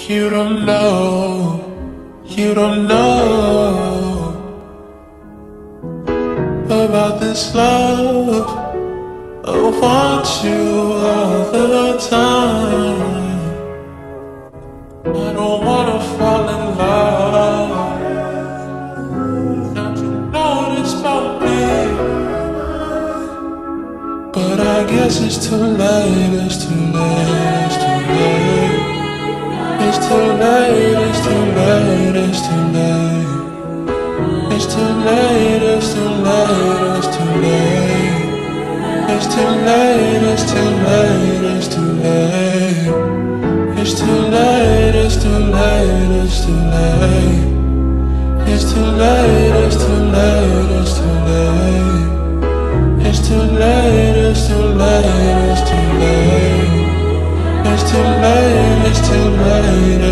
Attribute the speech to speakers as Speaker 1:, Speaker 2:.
Speaker 1: You don't know about this love. I want you all the time. I don't wanna fall in love. Don't you know this about me? But I guess it's too late, it's too late, it's too late. It's too late, it's too late, it's too late. It's too late, it's too late, it's too late. It's too late, it's too late, it's too late. It's too late, it's too late, it's too late. It's too late, it's too late, it's too late. It's too late, it's too late, it's too late. It's too late, it's too late,